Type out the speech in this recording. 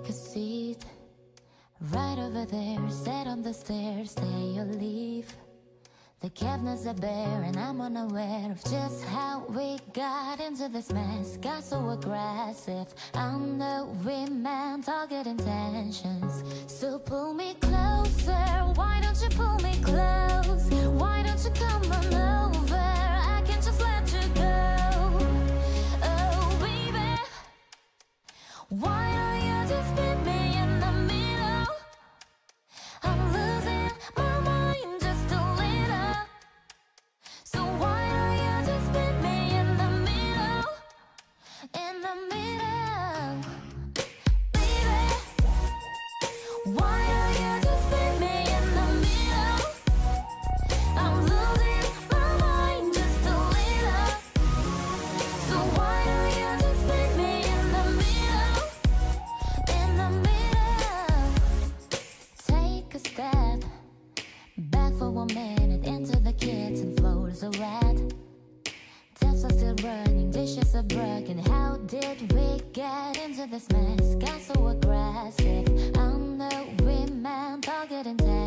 Take a seat right over there, sit on the stairs, stay or leave. The cabinets are bare and I'm unaware of just how we got into this mess. Got so aggressive, I'm the women, target intentions. So pull me closer, why don't you pull me close? Why don't you come on over, I can't just let you go. Oh baby, why don't you just meet me in the middle? I'm losing my mind just a little. So why don't you just meet me in the middle? In the middle, baby. Why don't you just meet me in the middle? I'm losing my mind just a little. So why don't you just meet me in the middle? In the middle. Take a step back for 1 minute into the kitchen, floors are wet, taps are still running, dishes are broken. How did we get into this mess? Got so aggressive, I'm the women, target intention.